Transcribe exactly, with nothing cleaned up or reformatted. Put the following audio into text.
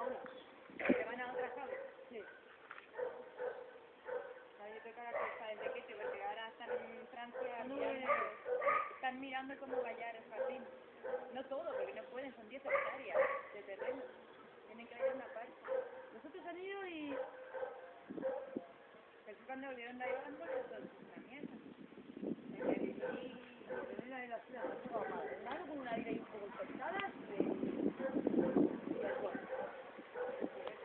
¿Que van a otra jaula? Sí. Yo creo que ahora que está desde que porque ahora están en Francia mirando, están mirando cómo vallar el jardín. No todo, porque no pueden, son diez hectáreas de terreno. Tienen que ir una parte. Nosotros han ido y... Pero cuando volvieron de ahí, han vuelto todos.